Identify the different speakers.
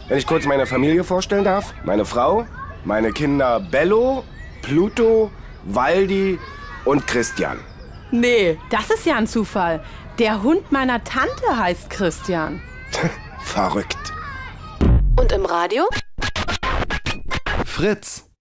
Speaker 1: Wenn ich kurz meine Familie vorstellen darf. Meine Frau, meine Kinder Bello, Pluto, Waldi und Christian.
Speaker 2: Nee, das ist ja ein Zufall. Der Hund meiner Tante heißt Christian.
Speaker 1: Verrückt.
Speaker 3: Und im Radio?
Speaker 4: Fritz.